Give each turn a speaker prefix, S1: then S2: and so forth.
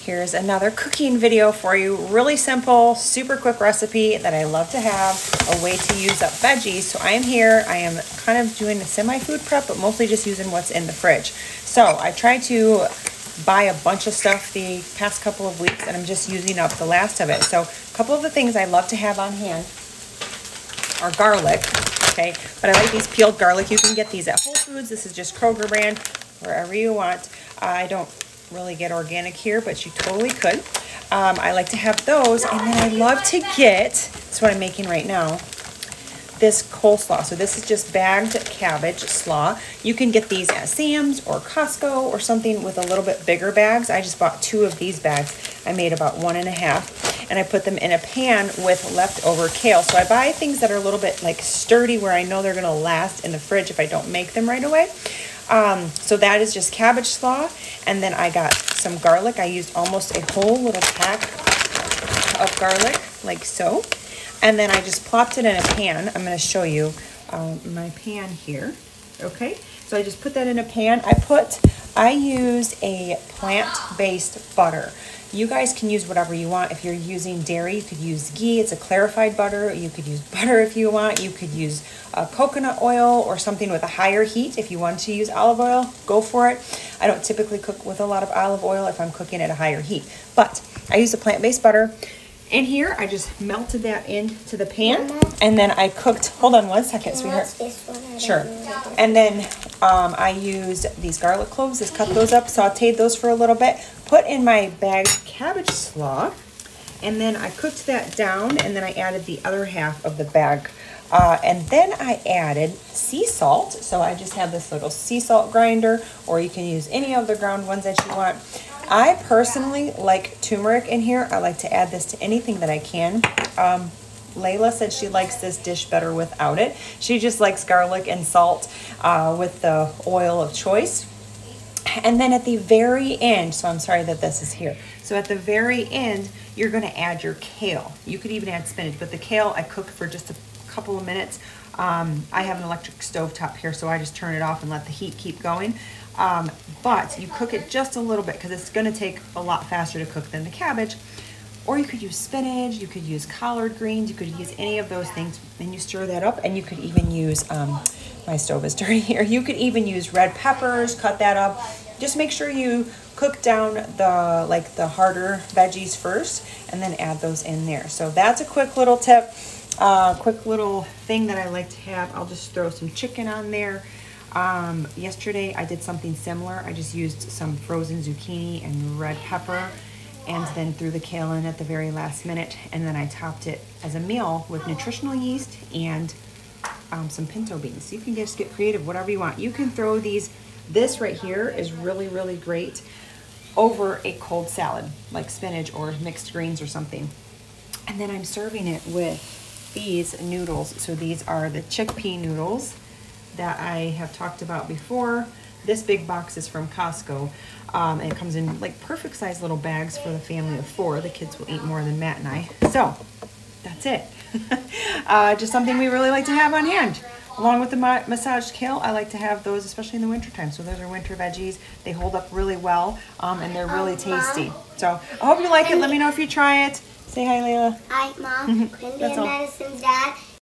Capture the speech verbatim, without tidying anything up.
S1: Here's another cooking video for you. Really simple, super quick recipe that I love to have, a way to use up veggies. So I am here, I am kind of doing a semi-food prep, but mostly just using what's in the fridge. So I tried to buy a bunch of stuff the past couple of weeks, and I'm just using up the last of it. So a couple of the things I love to have on hand are garlic, okay? But I like these peeled garlic. You can get these at Whole Foods. This is just Kroger brand, wherever you want. Uh, I don't really get organic here, but you totally could. Um, I like to have those, and then I love to get, that's what I'm making right now, this coleslaw. So this is just bagged cabbage slaw. You can get these at Sam's or Costco or something with a little bit bigger bags. I just bought two of these bags. I made about one and a half, and I put them in a pan with leftover kale. So I buy things that are a little bit like sturdy, where I know they're gonna last in the fridge if I don't make them right away. Um, so that is just cabbage slaw. And then I got some garlic. I used almost a whole little pack of garlic, like so. And then I just plopped it in a pan. I'm going to show you um, my pan here. Okay, so I just put that in a pan. I put, I use a plant-based butter. You guys can use whatever you want. If you're using dairy, you could use ghee. It's a clarified butter. You could use butter if you want. You could use uh, coconut oil or something with a higher heat. If you want to use olive oil, go for it. I don't typically cook with a lot of olive oil if I'm cooking at a higher heat. But I use a plant-based butter. In here, I just melted that into the pan, and then I cooked, hold on one second, sweetheart. Sure. And then um, I used these garlic cloves, just cut those up, sauteed those for a little bit, put in my bagged cabbage slaw, and then I cooked that down, and then I added the other half of the bag. Uh, and then I added sea salt. So I just have this little sea salt grinder, or you can use any of the ground ones that you want. I personally like turmeric in here. I like to add this to anything that I can. Um, Layla said she likes this dish better without it. She just likes garlic and salt uh, with the oil of choice. And then at the very end, so I'm sorry that this is here. So at the very end, you're gonna add your kale. You could even add spinach, but the kale I cook for just a couple of minutes. Um, I have an electric stove top here, so I just turn it off and let the heat keep going. Um, but you cook it just a little bit because it's going to take a lot faster to cook than the cabbage. Or you could use spinach, you could use collard greens, you could use any of those things, and you stir that up. And you could even use, um, my stove is dirty here, you could even use red peppers, cut that up. Just make sure you cook down the, like the harder veggies first, and then add those in there. So that's a quick little tip, uh, quick little thing that I like to have. I'll just throw some chicken on there. Um, yesterday I did something similar. I just used some frozen zucchini and red pepper, and then threw the kale in at the very last minute, and then I topped it as a meal with nutritional yeast and um, some pinto beans. So you can just get creative, whatever you want. You can throw these, this right here is really, really great over a cold salad, like spinach or mixed greens or something. And then I'm serving it with these noodles. So these are the chickpea noodles that I have talked about before. This big box is from Costco. Um, and it comes in like perfect size little bags for the family of four. The kids will eat more than Matt and I. So that's it. uh, just something we really like to have on hand. Along with the ma massaged kale, I like to have those, especially in the winter time. So those are winter veggies. They hold up really well, um, and they're really tasty. So I hope you like it. Let me know if you try it. Say hi, Layla.
S2: Hi, Mom. Quinn and Madison's dad